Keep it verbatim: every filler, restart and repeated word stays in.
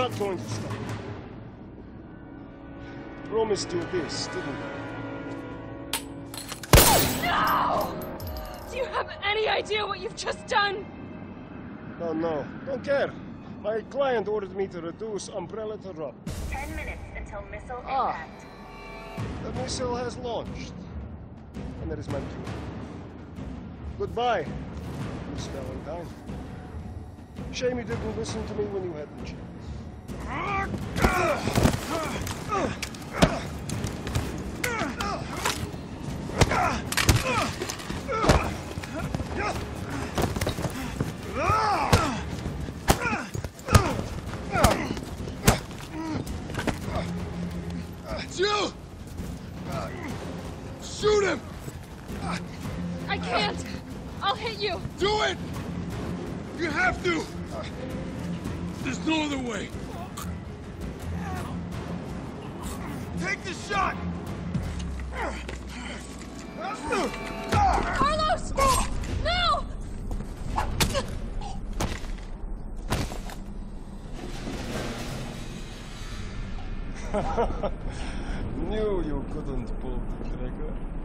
not going to stop. Promised you this, didn't I? No! Do you have any idea what you've just done? No, no, don't care. My client ordered me to reduce umbrella to rub. Ten minutes until missile Ah. impact. The missile has launched. And there is my cue. Goodbye, Miss Valentine. Shame you didn't listen to me when you had the chance. It's you! Shoot him! I can't! I'll hit you! Do it! You have to! There's no other way. Take the shot! Carlos! No! Knew you couldn't pull the trigger.